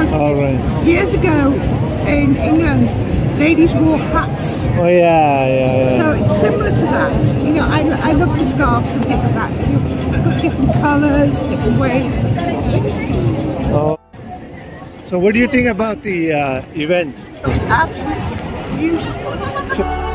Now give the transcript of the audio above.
because years ago in England, ladies wore hats. Oh yeah. So it's similar to that. You know, I love the scarves and things like that. You've got different colours, different ways. Oh. So what do you think about the event? It's absolutely beautiful.